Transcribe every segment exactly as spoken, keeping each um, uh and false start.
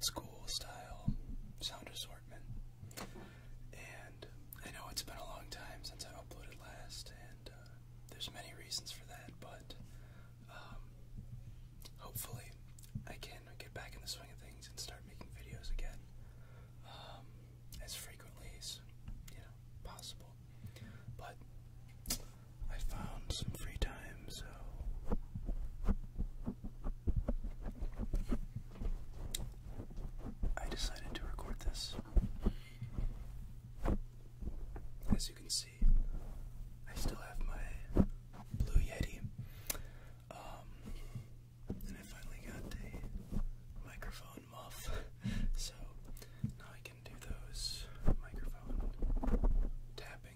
old school style sound assortment. And I know it's been a long time since I uploaded last, and uh, there's many reasons for that, but um, hopefully I can get back in the swing of things and start making videos again um, as frequently as, you know, possible. But I found some free time, so I decided to record this. As you can see, I still have my Blue Yeti, um, and I finally got a microphone muff, so now I can do those microphone tapping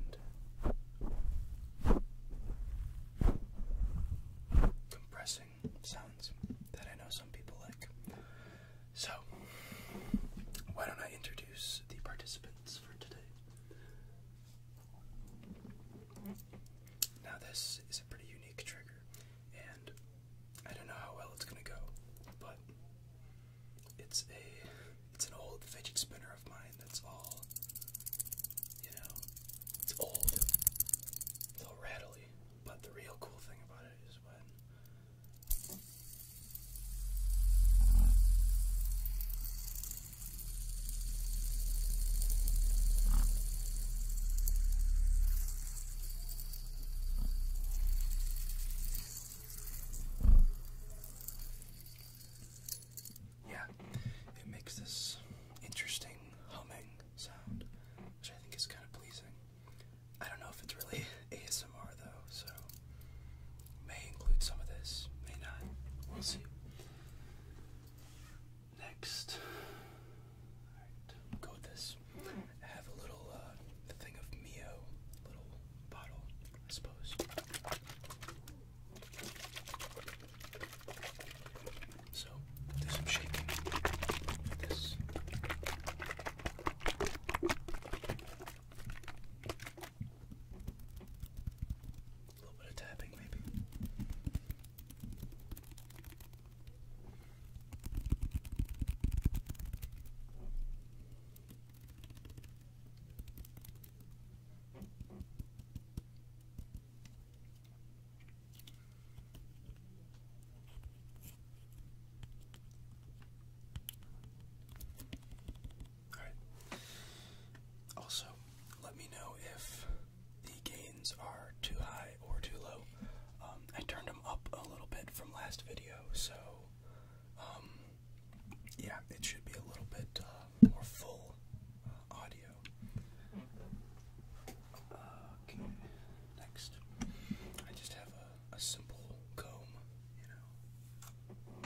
and compressing sounds that I know some people like. So, why don't I introduce the participants for today? Now this is a pretty unique trigger, and I don't know how well it's gonna go, but it's a it's an old fidget spinner of mine that's all, you know, it's old, it's all rattly, but the real cool thing about it is when yeah, it makes this interesting humming sound, which I think is kind of pleasing. I don't know if it's really A S M R though, so may include some of this, may not. We'll see. Next, alright, go with this. I have a little uh, thing of Mio, little bottle, I suppose. So, do some shaking with this. A little bit of tapping, maybe. Alright. Also, let me know if the gains are too high or too low. Um, I turned them up a little bit from last video, so um, yeah, it should be a little bit uh, more full uh, audio. Okay, next. I just have a, a simple comb, you know.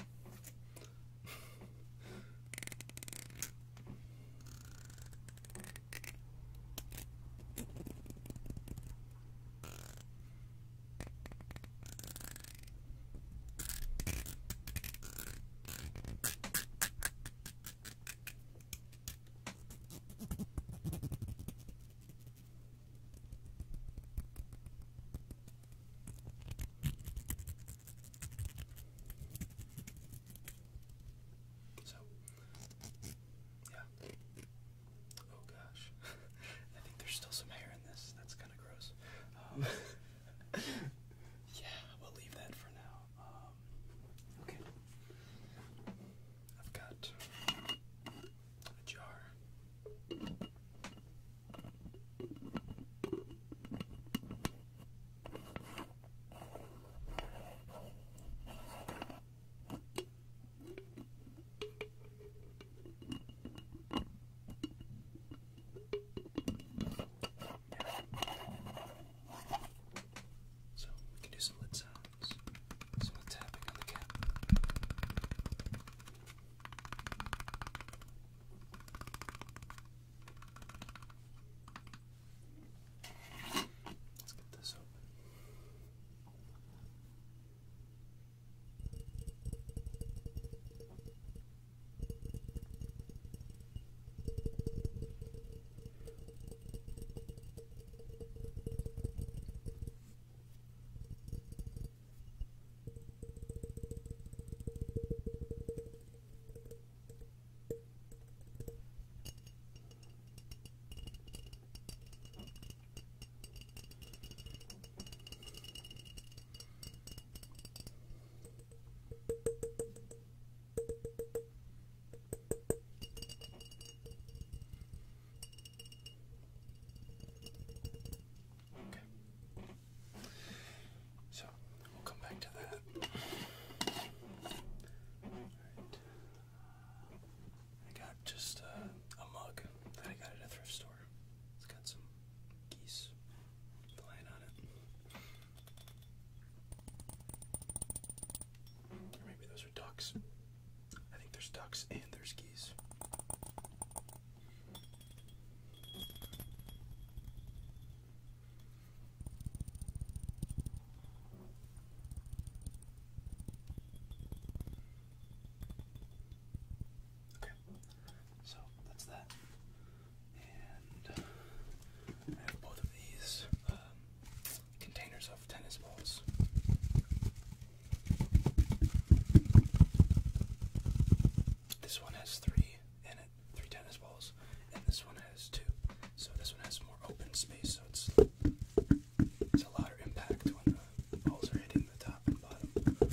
space, so it's it's a louder impact when the balls are hitting the top and bottom.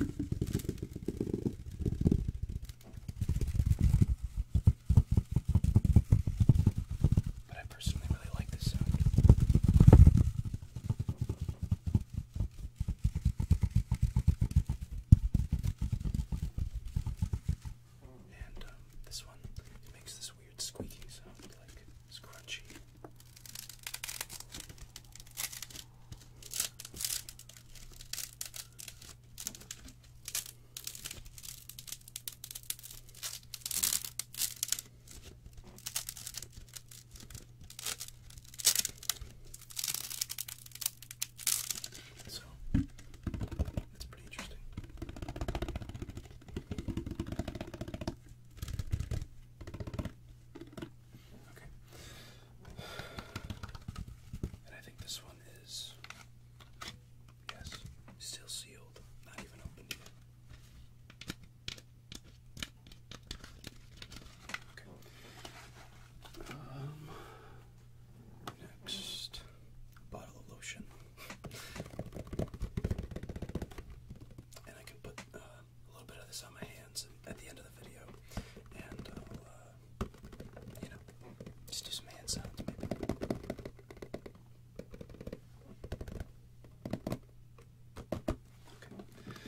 But I personally really like this sound. And um, this one, it makes this weird squeaking sound, like it's crunchy. So, it's pretty interesting. Okay. And I think this one is, yes, still sealed, not even opened yet. Okay. Um, next, bottle of lotion. And I can put uh, a little bit of this on my hands at the end of the video, and I'll, uh, you know, just do some hand sounds maybe. Okay.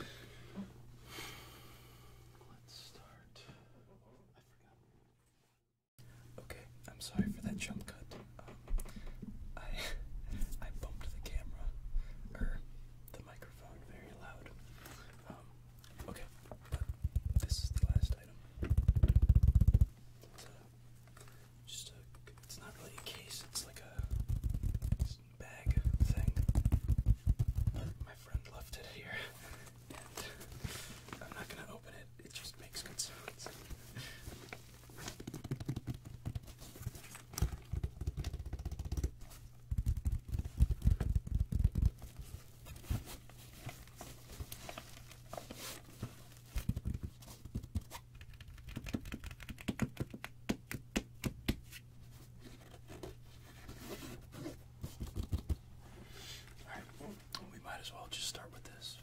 Let's start. I forgot. Okay, I'm sorry for that jump cut. Um, I I bumped the camera or the microphone very loud. Um, okay, but this is the last item. It's a, just a, it's not really a case, it's like a bag thing. My friend left it here, and I'm not gonna open it, it just makes good sounds. Alright, we might as well just start with this.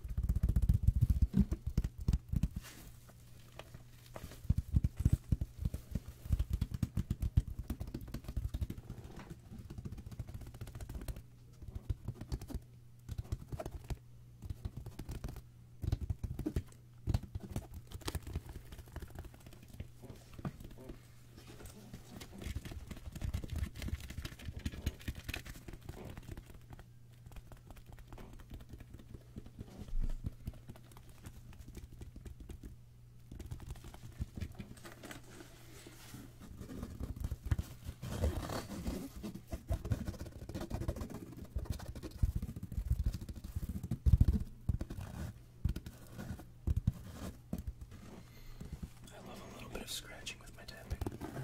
I love a little bit of scratching with my tapping.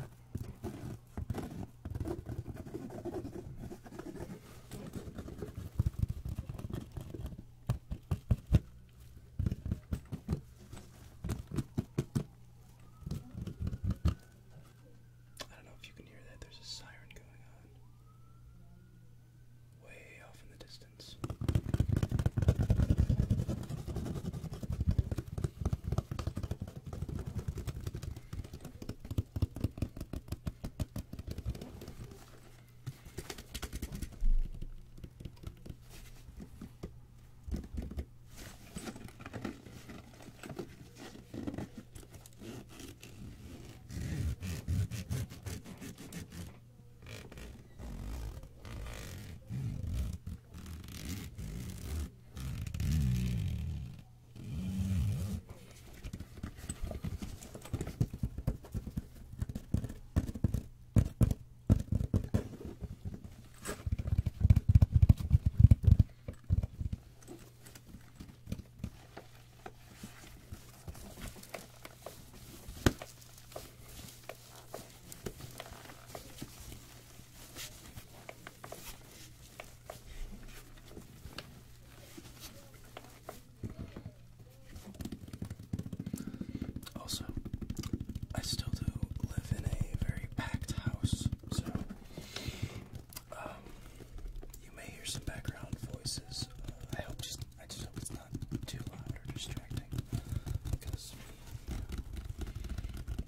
I don't know if you can hear that, there's a siren going on. Way off in the distance.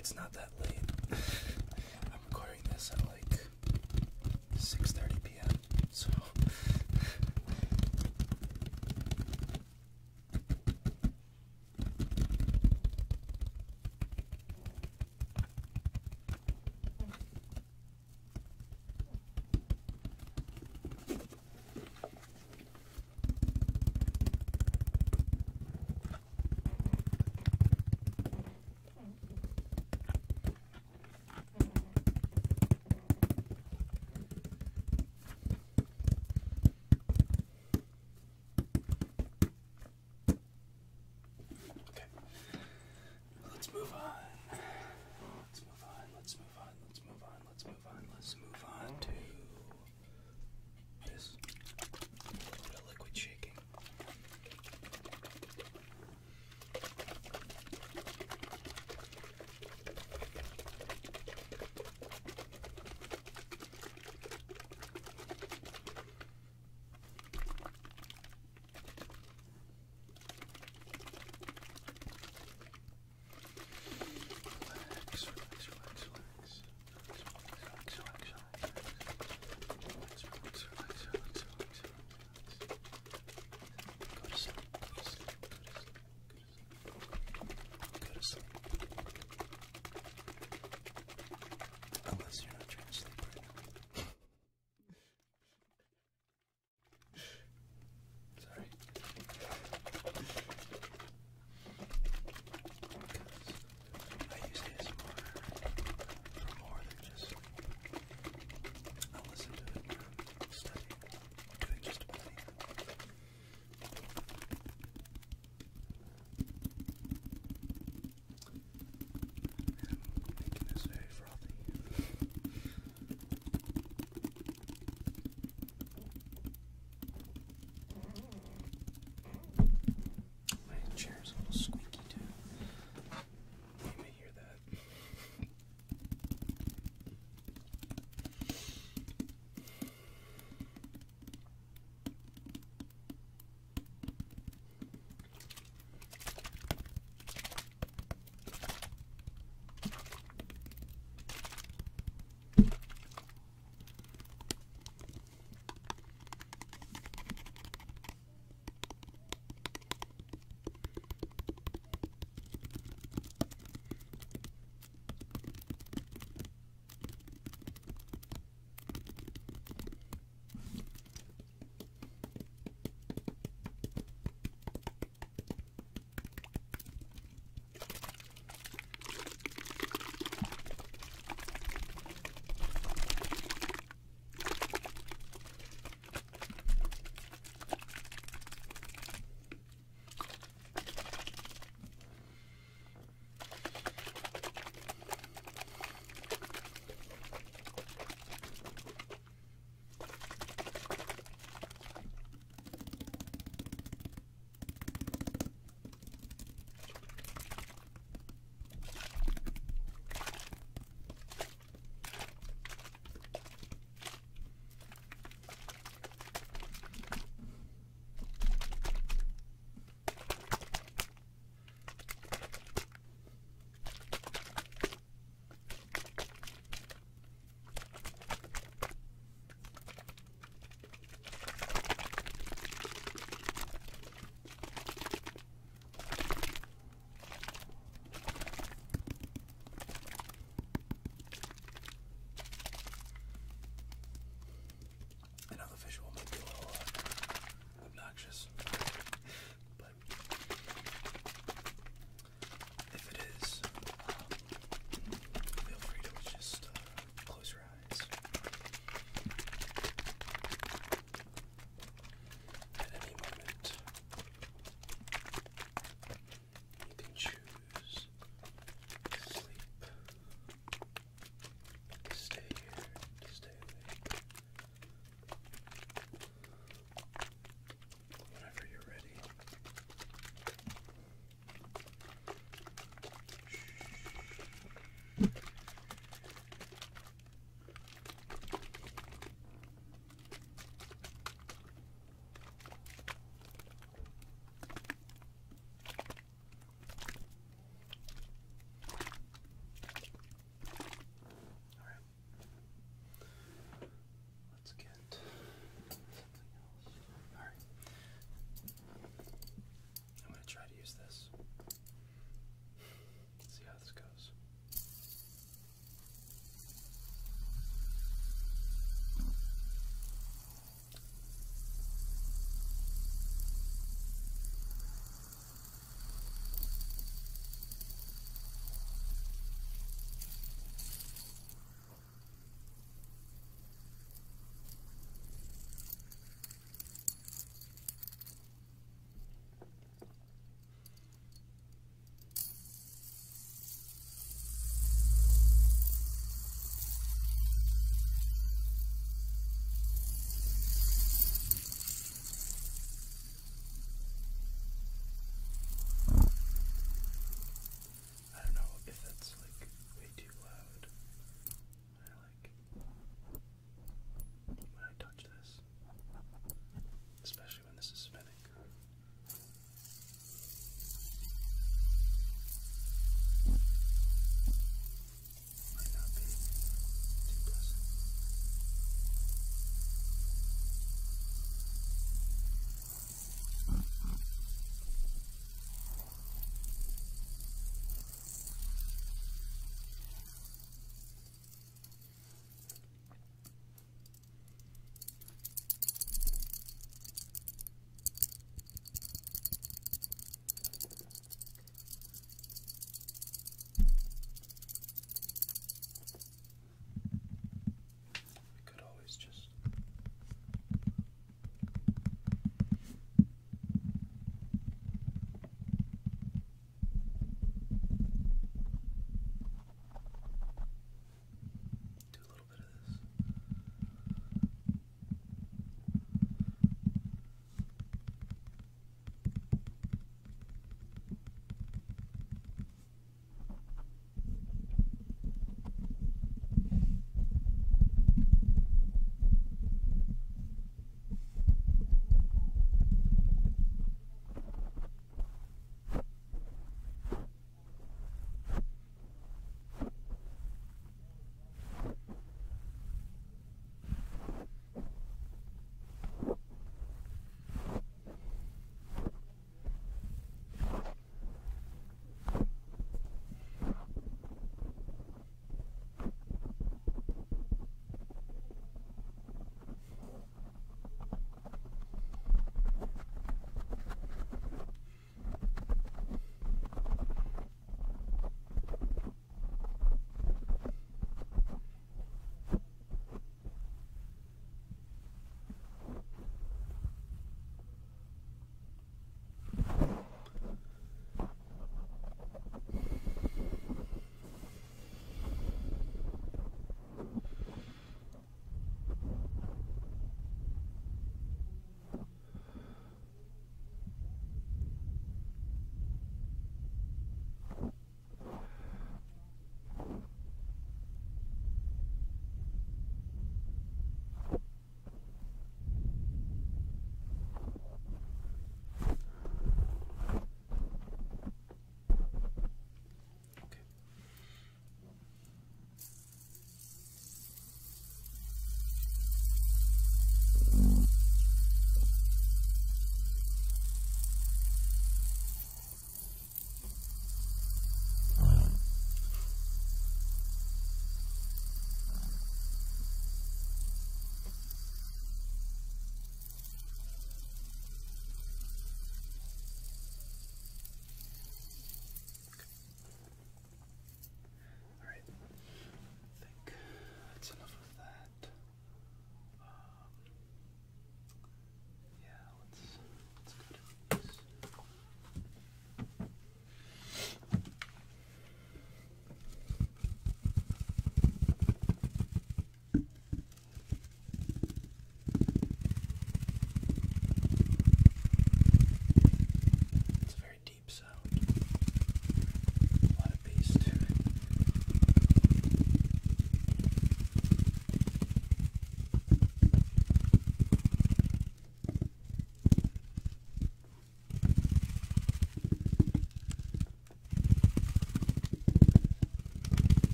it's not that late. I'm recording this at like six thirty p m So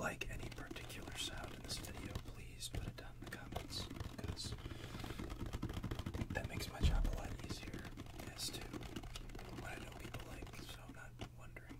like any particular sound in this video, please put it down in the comments, because that makes my job a lot easier as to what I know people like, so I'm not wondering.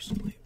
personally.